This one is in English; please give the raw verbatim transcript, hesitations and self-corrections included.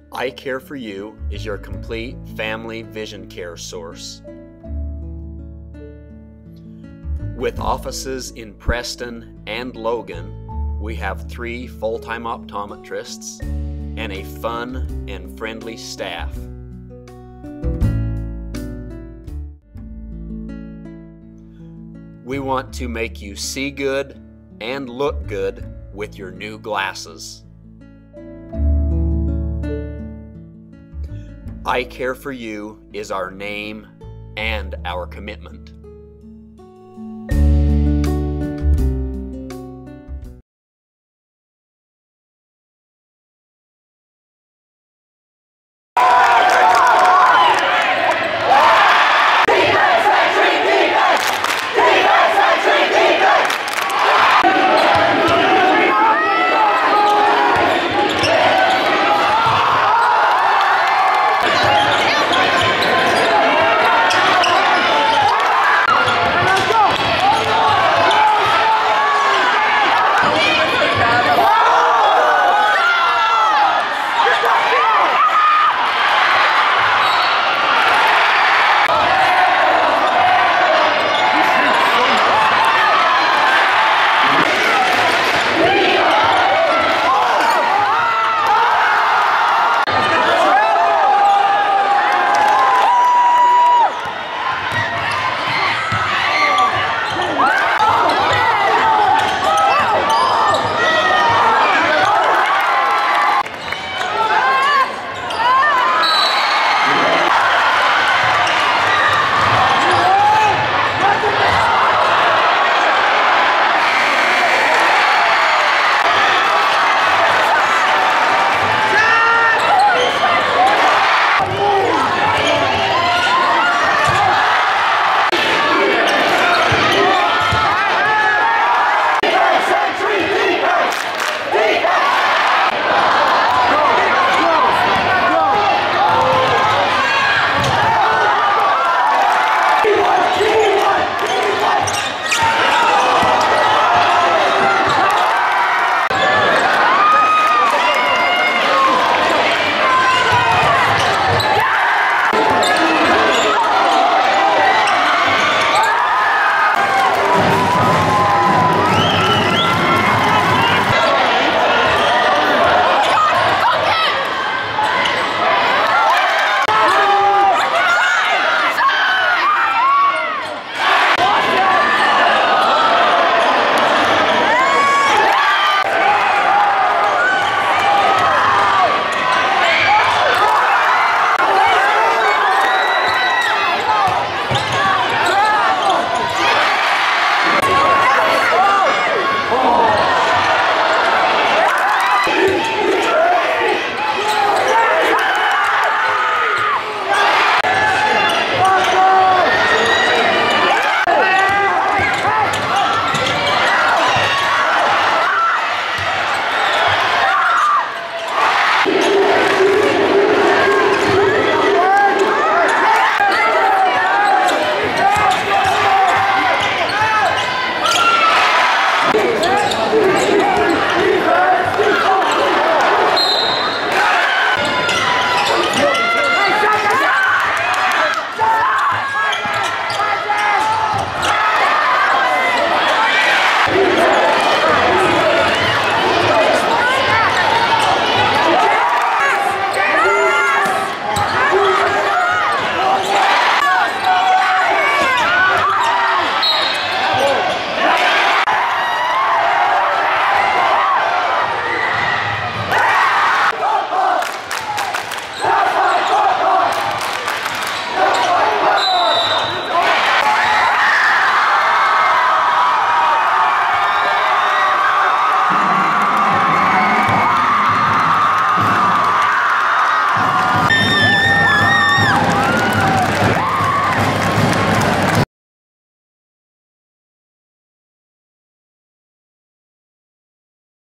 Eye Care for You is your complete family vision care source. With offices in Preston and Logan, we have three full-time optometrists and a fun and friendly staff. We want to make you see good and look good with your new glasses. Eye Care for You is our name and our commitment.